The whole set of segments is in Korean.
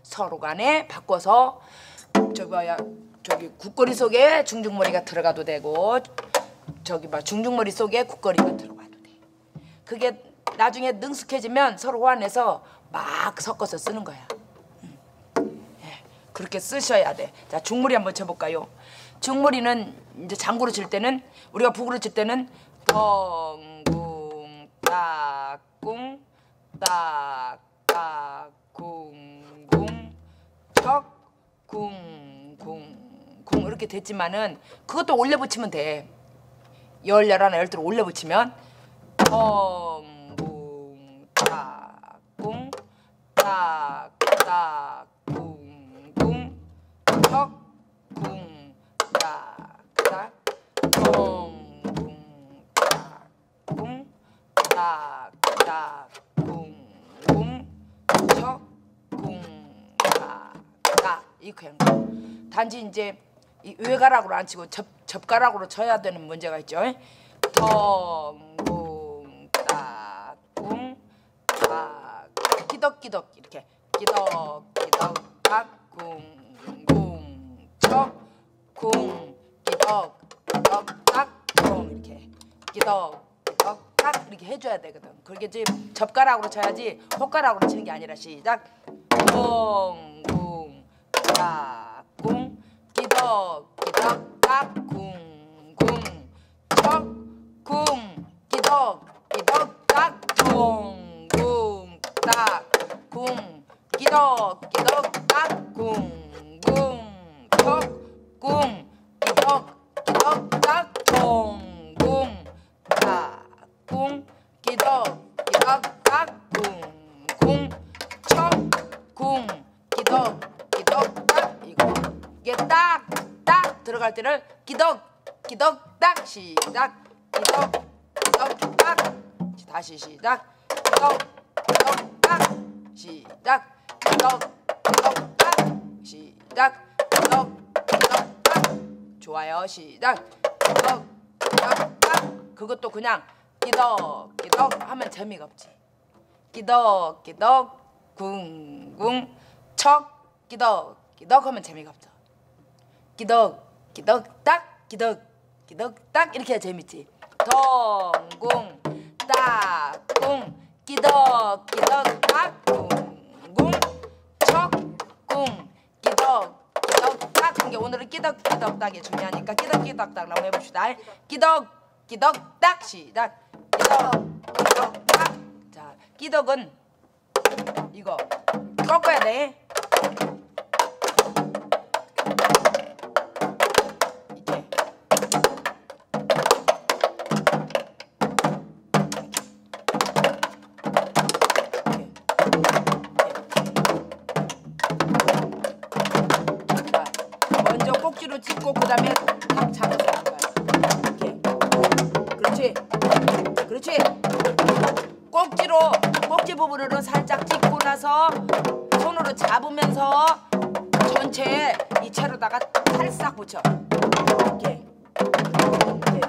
서로 간에 바꿔서 저기 국거리 속에 중중머리가 들어가도 되고 저기 중중머리 속에 국거리가 들어가도 돼. 그게 나중에 능숙해지면 서로 호환해서 막 섞어서 쓰는 거야. 예, 그렇게 쓰셔야 돼. 자, 중머리 한번 쳐볼까요? 중머리는 이제 장구로 칠 때는 우리가 북으로 칠 때는 덩궁 딱궁 딱딱 궁궁 척궁궁궁 이렇게 됐지만은 그것도 올려 붙이면 돼. 11, 12를 올려 붙이면 덩궁 딱궁 딱딱 궁궁 척궁 딱딱 덩궁 딱궁 딱딱 궁궁 척궁 딱딱 이렇게 하는 거. 단지 이제 이 외가락으로 안 치고 접가락으로 쳐야 되는 문제가 있죠. 덩궁 딱궁 딱 끼덕끼덕 이렇게 끼덕끼덕 딱 궁궁 척궁 끼덕끼덕 딱궁 이렇게 끼덕끼덕 딱 이렇게 해줘야 되거든. 그게 이제 접가락으로 쳐야지 홑가락으로 치는 게 아니라 시작. 덩궁 딱궁 끼덕끼덕 딱궁궁 척궁 끼덕끼덕 딱궁궁 딱궁 끼덕끼덕 딱궁궁 척궁 끼덕끼덕 딱궁궁 딱궁 끼덕끼덕 딱궁궁 척궁 끼덕끼덕 딱 이게 딱 들어갈 때를 끼덕끼덕 딱 시작 끼덕끼덕 딱 다시 시작 끼덕끼덕 딱 시작 끼덕끼덕 딱 시작 끼덕끼덕 딱 좋아요. 시작 끼덕끼덕 딱 그것도 그냥 끼덕끼덕 하면 재미가 없지. 끼덕끼덕 궁궁 척 끼덕끼덕 하면 재미가 없어. 끼덕끼덕 딱 끼덕끼덕 딱 이렇게 해야 재밌지. 덩궁 딱궁 끼덕끼덕 딱궁궁 척궁 끼덕끼덕 딱. 이게 오늘은 끼덕끼덕 딱이 중요하니까 끼덕끼덕 딱 한번 해봅시다. 끼덕끼덕 딱 시작 끼덕끼덕 딱. 자, 끼덕은 이거 꺾어야 돼. 먼저 꼭지로 찍고 그다음에 탁 잡아서 하는 거야. 이렇게. 그렇지. 그렇지. 꼭지 부분으로 살짝 찍고 나서 손으로 잡으면서 전체에 이 채로다가 살짝 붙여. 이렇게. 이렇게.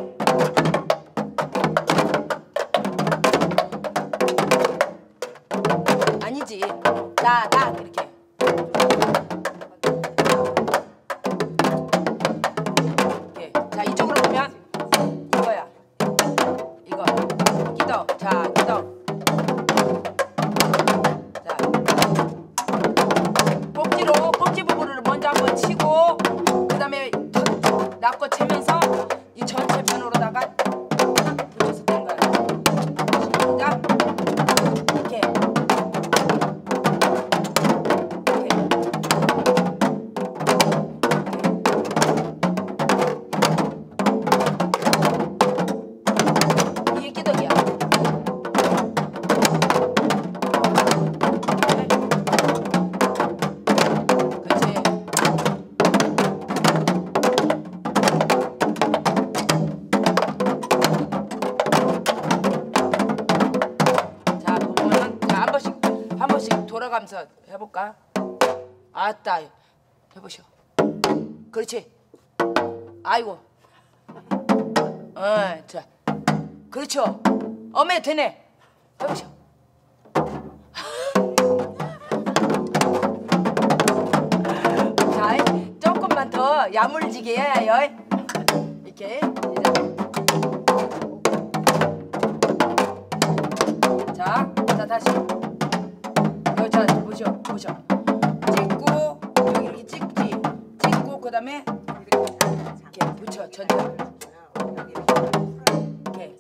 아니지. 나 이렇게. 이렇게. 자, 이쪽으로 보면 이거야. 이거. 끼덕. 자, 끼덕. 자. 꼭지 부분을 먼저 한번 치고 그다음에 낚고 채면서 이 전체 편으로다가 붙여서 된 거야. 시작. 이렇게. 이게 끼덕이야. 그렇지. 자, 보면은 자, 한 번씩 돌아가면서 해볼까? 아따, 해보시오. 그렇지. 아이고. 자, 그렇죠. 어메 되네. 해보시오. 조금만 더 야물지게 해요. 이렇게. 자, 다시. 자, 보셔. 찍고 여기 이렇게 찍지. 찍고 그다음에 이렇게 붙여 천천히. 이렇게.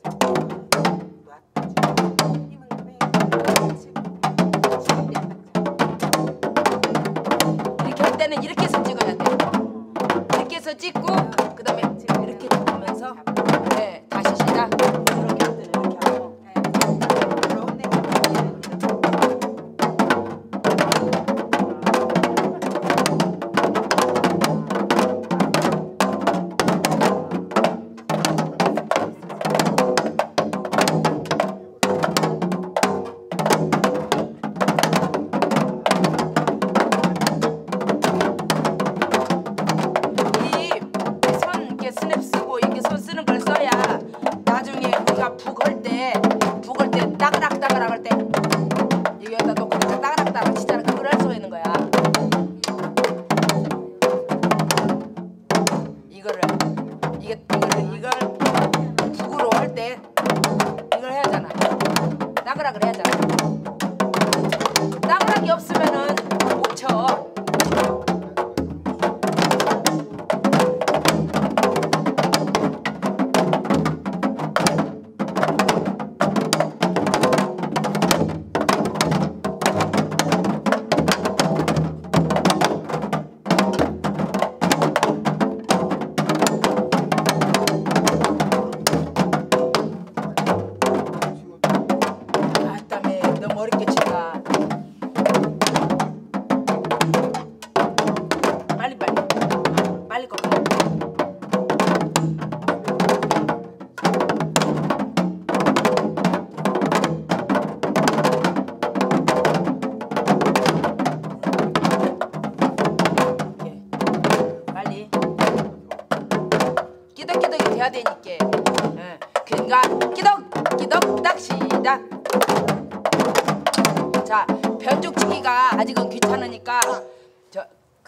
이렇게 할 때는 이렇게 해서 찍어야 돼. 이렇게 해서 찍고 그다음에 이렇게 보면서 네, 다시 시작. 스냅 쓰고 이렇게 손 쓰는 걸 써야 나중에 우리가 북할 때 따그락따그락 할 때 여기다 놓고 따그락따그락 치잖아. 그걸 할 수가 있는 거야. 이걸 북으로 할 때 이걸 해야 하잖아. 따그락을 해야 하잖아. 따그락이 없으면은 못 쳐. 너무 어렵게 친다. 빨리 꺾어. 빨리 끼덕끼덕이 돼야 되니까. 그러니까 끼덕끼덕 딱 시작. 자, 변죽치기가 아직은 귀찮으니까 저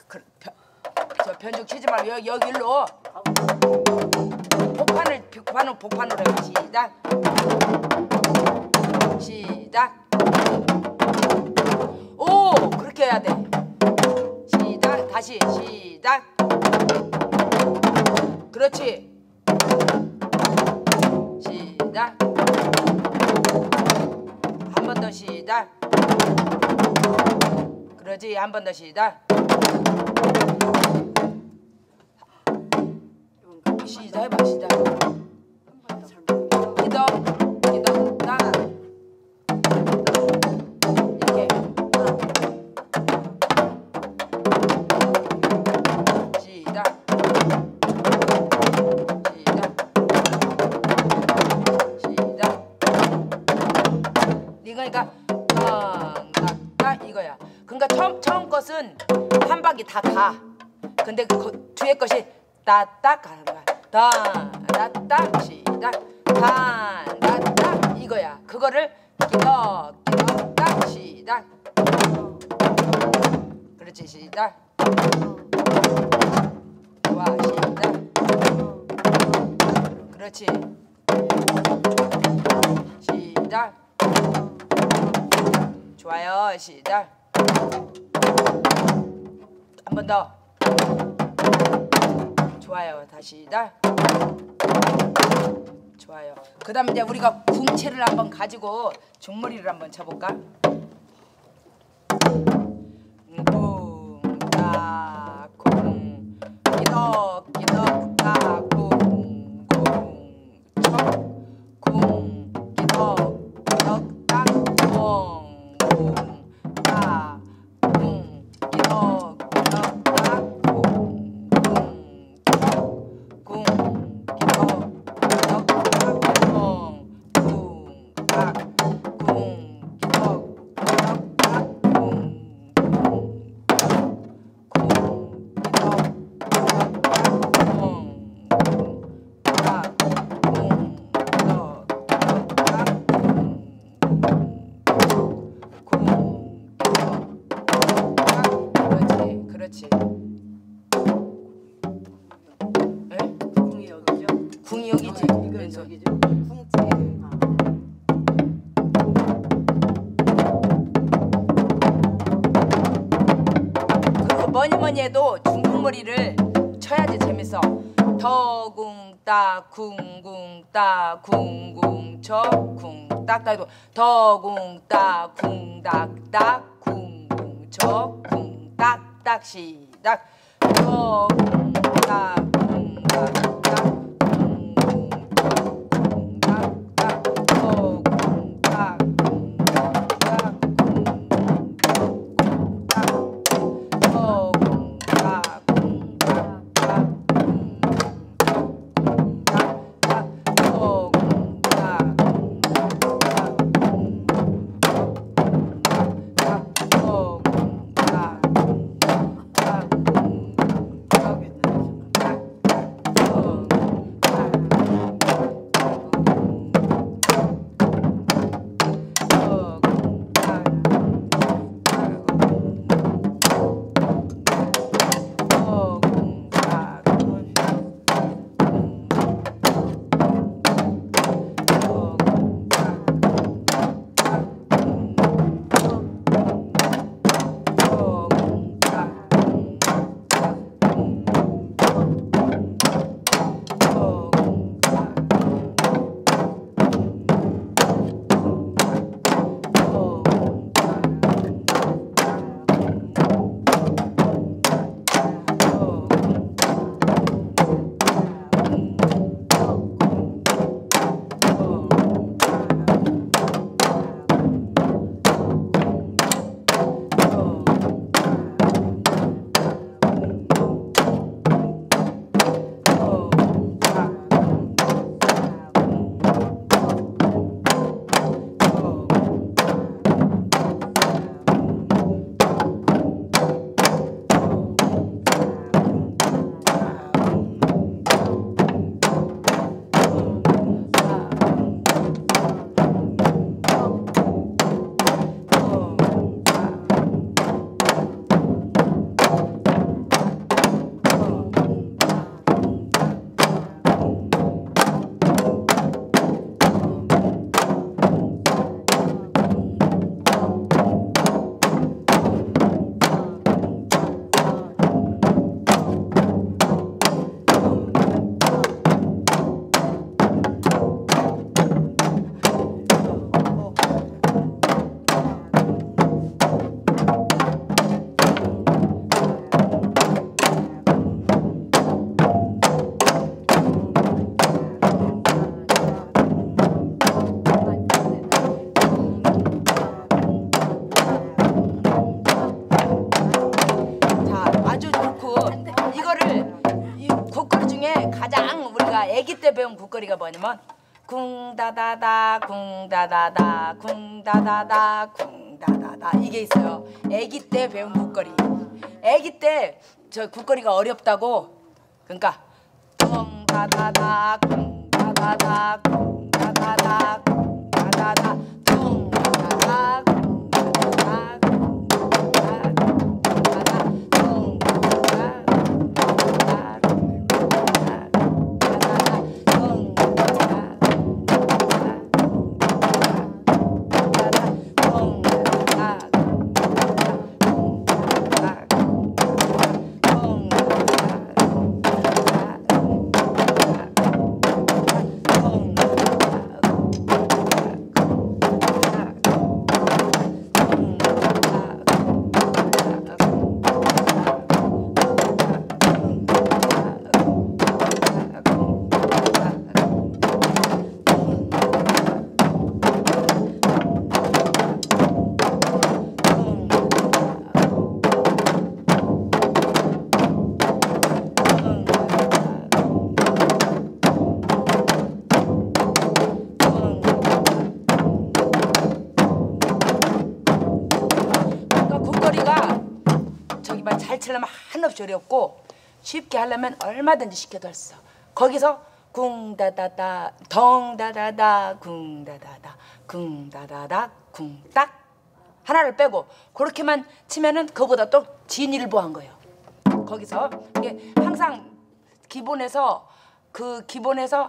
변죽 치지 말고 여기 일로 복판으로 해요. 시작. 오, 그렇게 해야 돼. 시작. 다시 시작. 그렇지. 시작. 한 번 더 시작. 그러지. 한 번 더 시작. 시작 해봐. 시작. 기덕 나 이렇게 시작. 그러니까 이거야. 그러니까 처음 것은 한 바퀴 다 가. 근데 그 뒤에 것이 따딱 가는 거야. 따딱 시작. 따딱 이거야. 그거를 기덕딱 시작. 그렇지. 시작. 좋아. 시작. 그렇지. 시작. 좋아요. 시작. 한 번 더. 좋아요. 다시 시작. 좋아요. 그 다음에 이제 우리가 궁채를 한번 가지고 중머리를 한번 쳐볼까? 쿵, 따, 쿵, 기덕, 따, 쿵, 척, 쿵, 기덕, 따, 쿵, 따, 쿵, 기덕, 따, 쿵, 척, 쿵, 기덕, 쿵, 쿵, 딱, 쿵, 기덕, 여기지. 이건 왼손. 저기죠. 궁째. 그리고 뭐니 해도 중국머리를 쳐야지 재밌어. 더궁따 쿵궁따 쿵궁쳐 쿵딱딱 해도 더궁따 쿵닥딱 쿵궁쳐 쿵딱딱 시작. 더궁따 쿵닥딱 쿵궁쳐 쿵딱딱 더궁따 쿵닥딱 아기 때 배운 국거리가 뭐냐면 쿵다다다 쿵다다다 쿵다다다 쿵다다다 이게 있어요. 아기 때 배운 국거리. 아기 때 저 국거리가 어렵다고. 그러니까 쿵다다다 쿵다다다 쿵다다다 쿵다다다 쿵다다다 잘 치려면 한없이 어렵고 쉽게 하려면 얼마든지 시켜도 할 수 있어. 거기서 쿵다다다 덩다다다 쿵다다다 쿵다다다 쿵딱 하나를 빼고 그렇게만 치면은 그거보다 또 진일보한 거예요. 거기서 이게 항상 기본에서 그 기본에서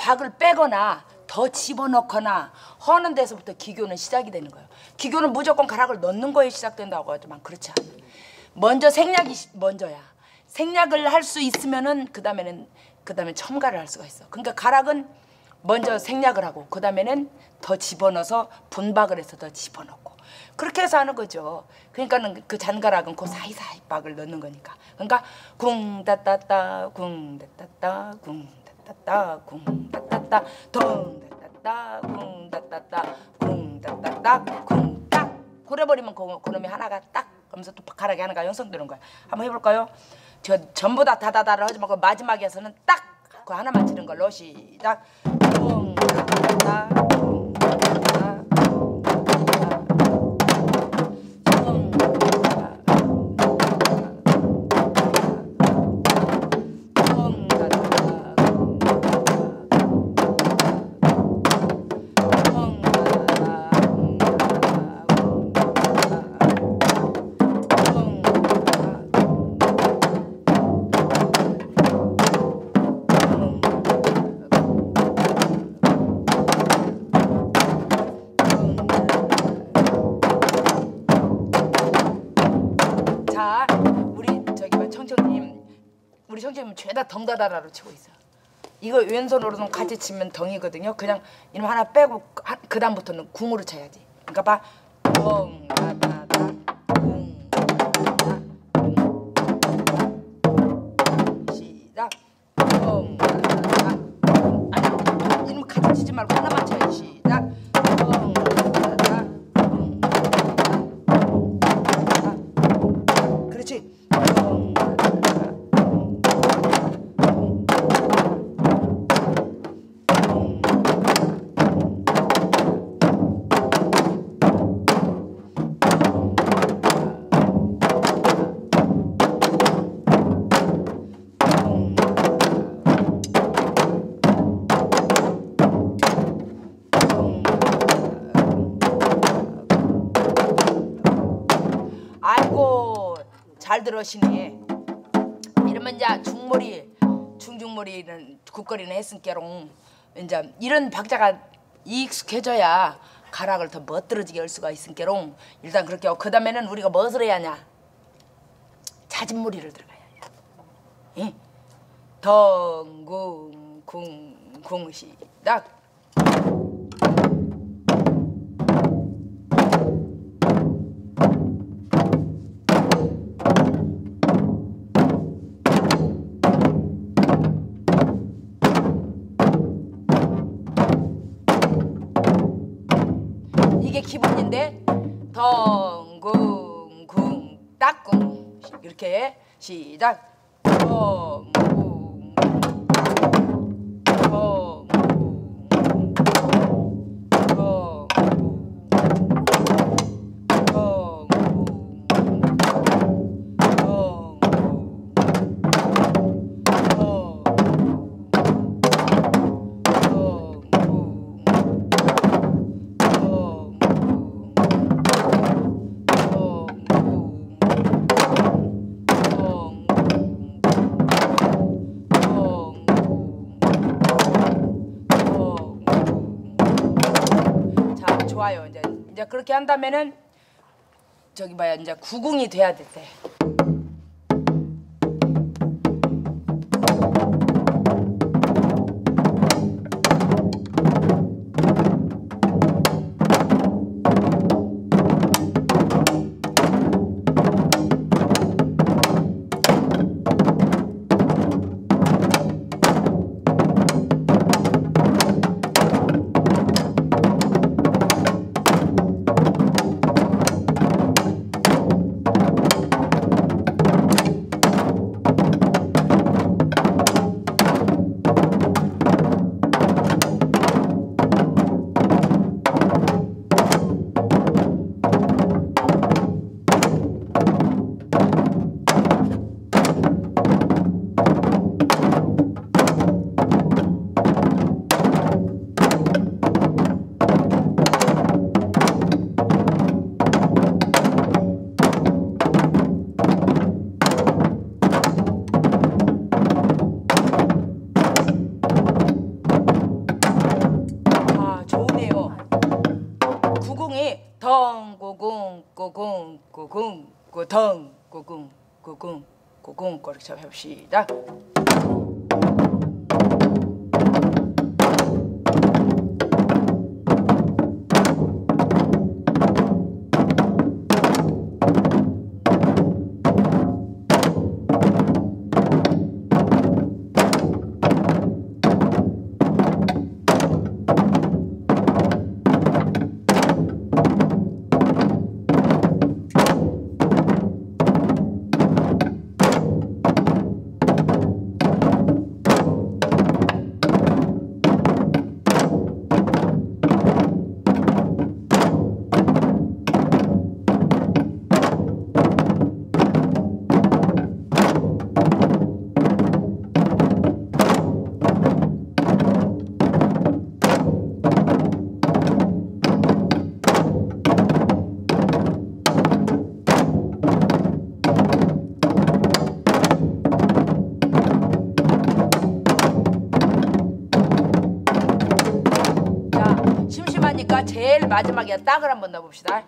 박을 빼거나 더 집어넣거나 하는 데서부터 기교는 시작이 되는 거예요. 기교는 무조건 가락을 넣는 거에 시작된다고 하지만 그렇지 않아. 먼저 생략이 먼저야. 생략을 할 수 있으면은 그다음에 첨가를 할 수가 있어. 그러니까 가락은 먼저 생략을 하고 그다음에는 더 집어넣어서 분박을 해서 더 집어넣고 그렇게 해서 하는 거죠. 그러니까는 그 잔가락은 그 사이사이 박을 넣는 거니까. 그러니까 궁따따따 궁따따따 궁따따따 궁따따따 덩따따따 궁따따따 궁따따따 궁딱 그래버리면 그놈이 하나가 딱 그러면서 또 가락이 하나가 형성되는 거야. 한번 해볼까요? 저 전부 다 다다다를 하지 말고 마지막에서는 딱 그 하나만 치는 걸로 시작. 궁따따따 궁따따따 우리 청취자님 죄다 덩다다라로 치고 있어요. 이거 왼손으로는 같이 치면 덩이거든요. 그냥 이놈 하나 빼고 그 다음부터는 궁으로 쳐야지. 그러니까 봐. 덩다다다 궁다다다 시작. 덩다다다 아니 이놈 같이 치지 말고 하나만 쳐야지. 시작. 덩다다다 그렇지. 잘 들으시네. 이러면 이제 중중머리는 국거리는 했으니까롱 이제 이런 박자가 익숙해져야 가락을 더 멋들어지게 할 수가 있으니까롱 일단 그렇게 하고 그 다음에는 우리가 무엇을 해야 하냐? 자진무리를 들어가야 해. 덩궁궁궁 시작. 이게 기본인데 덩궁궁 딱궁 이렇게 시작. 덩궁 덩궁 좋아요. 이제 그렇게 한다면은 저기 뭐야 이제 구궁이 돼야 돼. 덩 구궁 구궁 구궁 그렇게 해봅시다. 제일 마지막에 딱을 한번 넣어봅시다.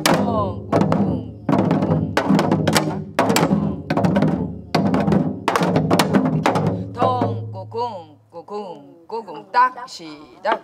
덩구궁 딱 시작.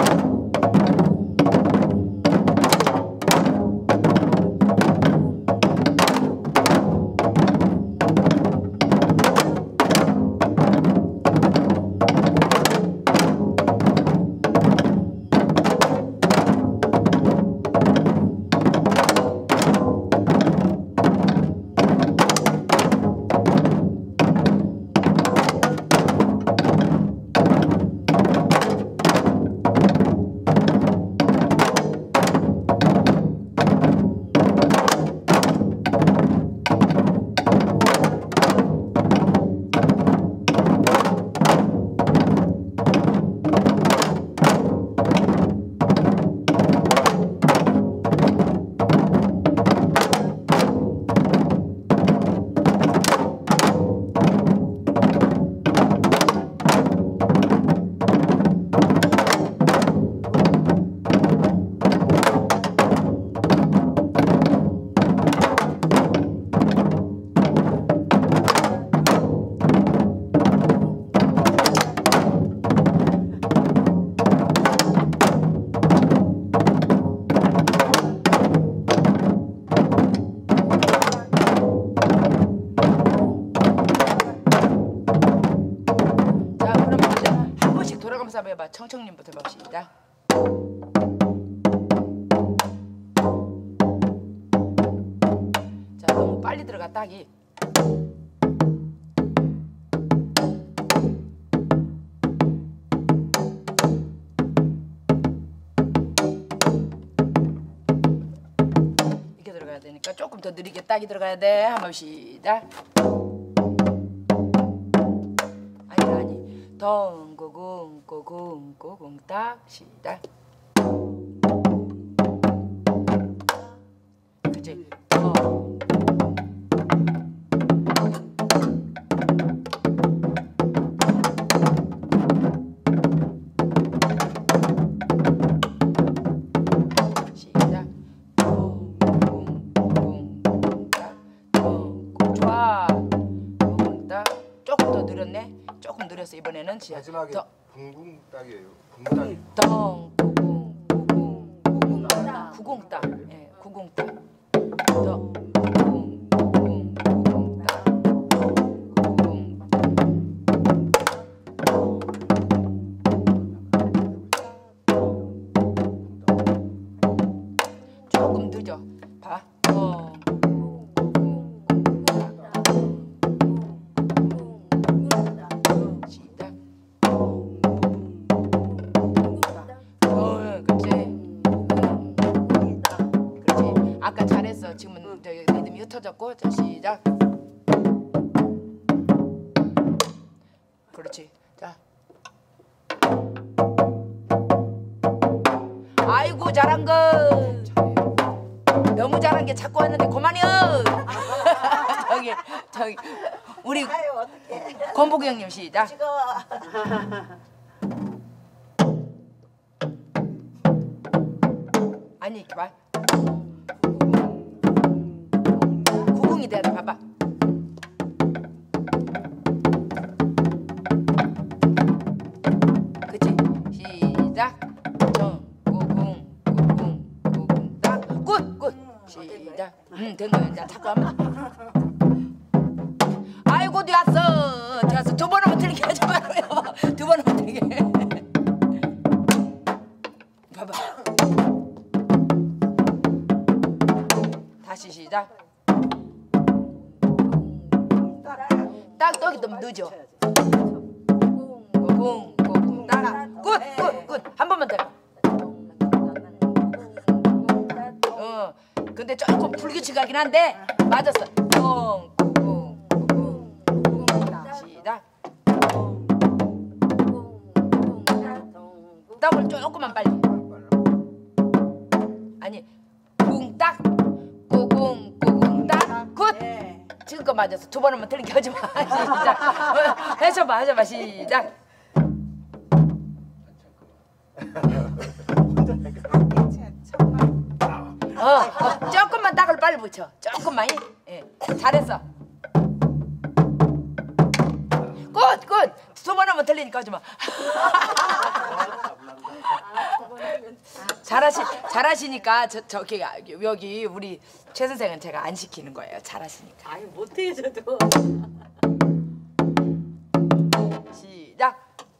한번 해봐. 청청님부터 봅시다. 자, 너무 빨리 들어가 딱이. 이렇게 들어가야 되니까 조금 더 느리게 딱이 들어가야 돼. 한번 봅시다. 아니 덩구궁 구궁 구궁 딱 시작. 그치? 시작. 덩구궁 구궁 딱 덩구 좋아. 구궁 딱 조금 더 느렸네. 조금 느렸어. 이번에는 마지막에 붕궁 딱이에요. 덩 구궁 구궁 구궁 딱 구궁 딱. 예, 구궁 딱. 덩 구궁 구궁 구궁 딱 구궁. 조금 늦어. 봐. 아까 잘했어. 지금은 리듬이 흩어졌고. 자, 시작. 그렇지. 자. 아이고 잘한 거. 너무 잘한 게 자꾸 왔는데 그만이요. 저기 우리 권복이 형님 시작. 아니 이렇게 말. 꿍이 돼야 봐봐. 그치? 시작. 쿵쿵쿵쿵쿵 굿굿. 시작. 된 거야. 이제 자꾸 하면. 아이고 되었어. 되었어. 두 번 하면 틀리게 하지 말아요. 두 번 하면 틀리게. 봐봐. 다시 시작. 딱 떡이 좀 늦어. 쿵쿵쿵 따라. 굿굿굿. 한 번만 더. 근데 조금 불규칙하긴 한데 맞았어. 쿵쿵쿵쿵 시작. 떡을 조금만 빨리. 아니 쿵딱 쿵쿵쿵딱 굿. 지금 거 맞았어. 두 번 하면 틀린 게 하지 마. 시작. 해줘봐 시작. 조금만 딱을 빨리 붙여. 조금만. 예. 잘했어. 굿. 두 번 하면 틀리니까 하지 마. 잘하시니까 저기 여기 우리 최 선생은 제가 안 시키는 거예요. 잘하시니까. 아니 못해 저도. 시작.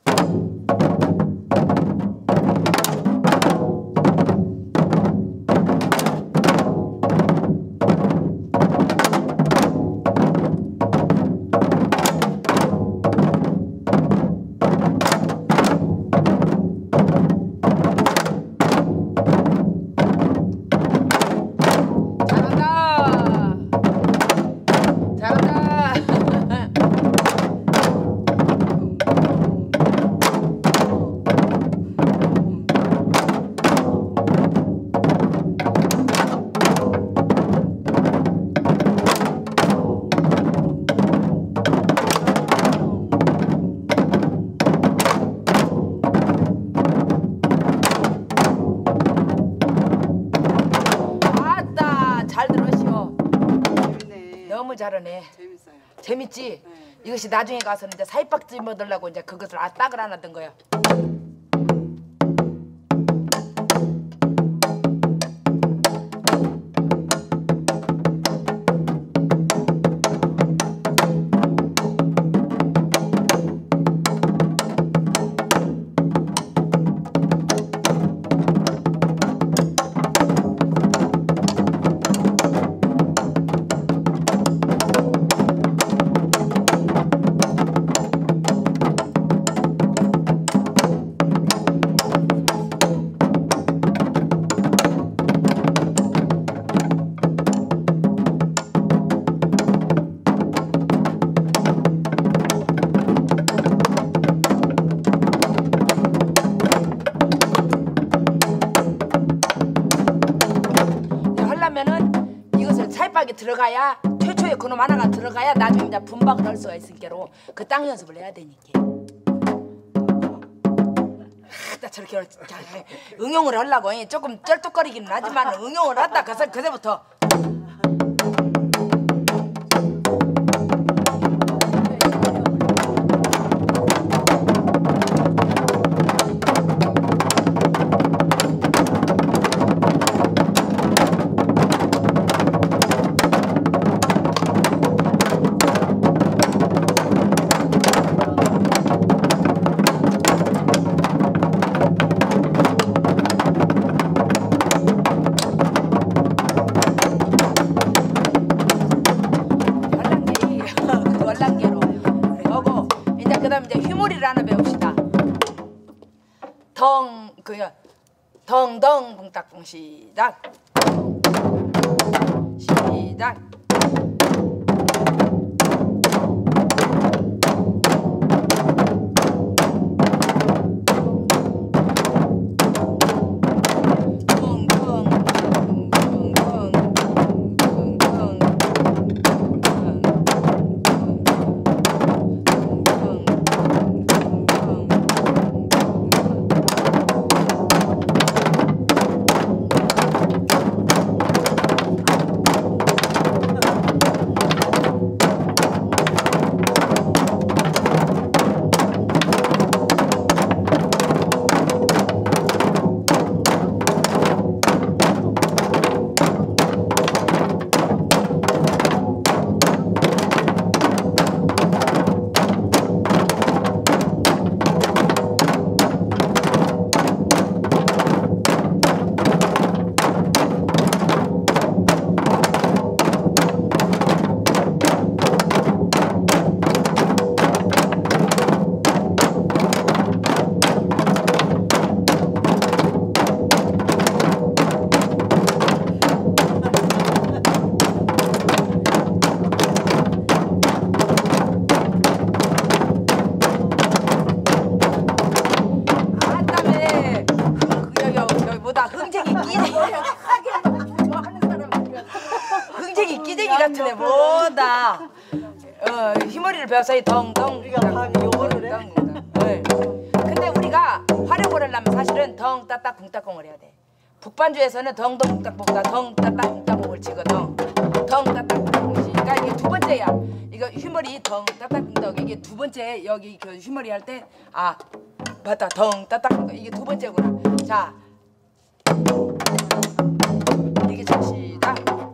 너무 잘하네. 재밌어요. 재밌지? 네. 이것이 나중에 가서는 이제 사이박지 먹으려고 이제 그것을 딱을 안 하던 거야. 들어가야 최초의 그놈 하나가 들어가야 나중에 이제 분박을 할 수가 있으니까로 그 땅 연습을 해야 되니까. 나 저렇게 응용을 하려고 조금 쩔뚝거리기는 하지만 응용을 한다. 그새부터. 덩덩 붕딱붕 시작. 시작. 배웠어요. 덩덩. 우리가 다 요거를 해. 네. 근데 우리가 활용을 하려면 사실은 덩 따딱 쿵따콩을 해야 돼. 북반주에서는 덩덩 쿵따콩보다 덩 따딱 쿵따콩을 치거든. 덩 따딱 쿵따콩이. 그러니까 이게 두 번째야. 이거 휘머리 덩 따딱 쿵따콩 이게 두 번째 여기 그 휘머리 할 때 아 맞다 덩 따딱 쿵따콩 이게 두 번째구나. 자 이게 자 시작.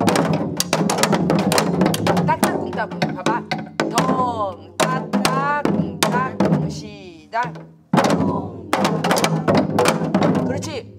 딱딱 쿵따콩 봐봐. 덩 따딱 쿵따콩 시작. 그렇지.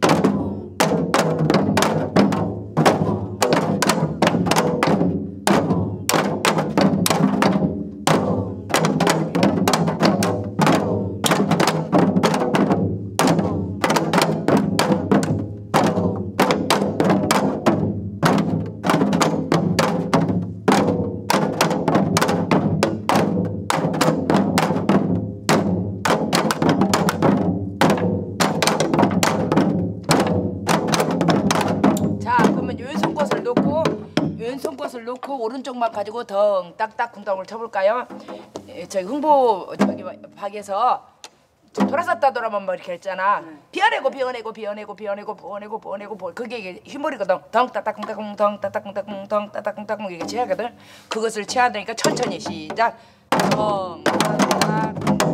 왼손것을 놓고 오른쪽만 가지고 덩 딱딱 쿵떡을 쳐볼까요? 저기 흥보 저기 박에서 돌아섰다 돌아만 뭐 이렇게 했잖아. 비어내고 비어내고 비어내고 비어내고 부어내고 부어내고 그게 이게 휘머리거든. 덩 딱딱 쿵떡 덩 딱딱 쿵떡 덩 딱딱 쿵떡 이게 쳐야거든. 그것을 쳐야 되니까 천천히 시작. 덩 딱딱 쿵떡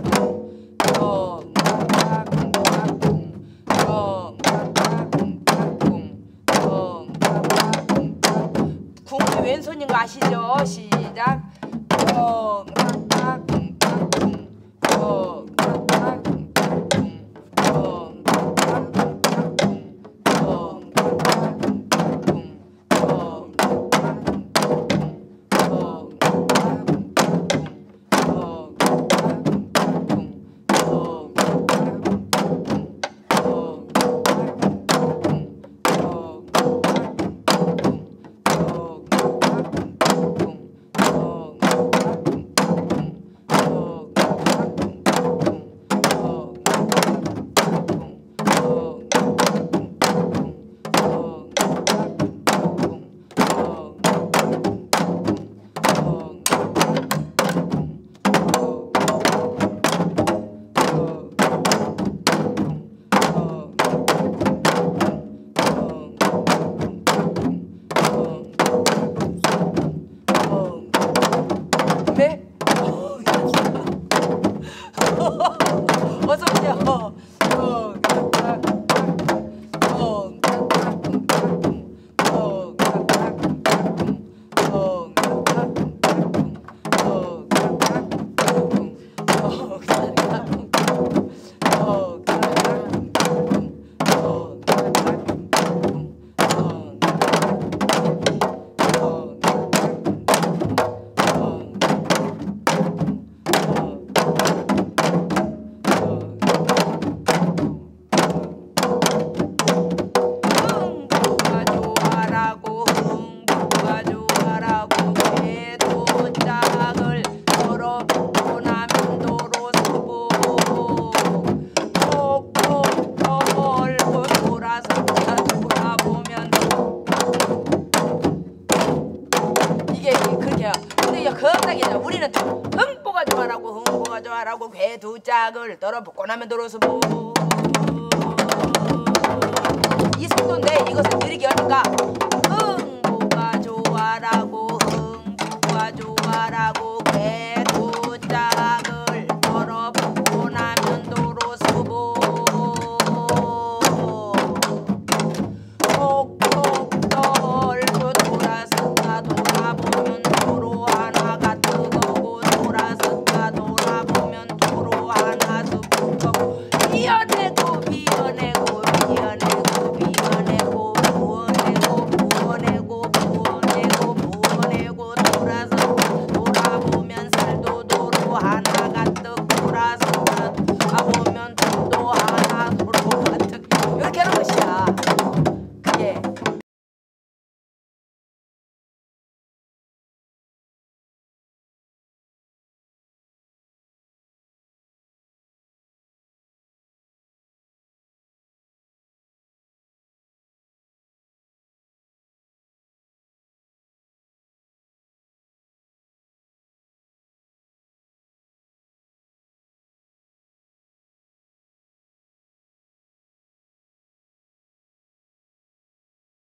덩 딱딱 쿵떡 덩 딱딱 쿵떡 덩 딱딱 쿵이 왼손인 거 아시죠? 시작. 쿵 딱딱 쿵딱 쿵. 쿵 딱딱 쿵딱 쿵. 쿵 딱딱 쿵딱 쿵. 쿵 딱딱 쿵딱 쿵. 쿵 딱딱 쿵딱 쿵. 쿵 딱딱 쿵딱 어서 오세요. 우리는 흥보가 좋아라고 흥보가 좋아라고 괴 두 짝을 떨어붙고 나면 들어서 이 속도인데 이것을 느리게 하니까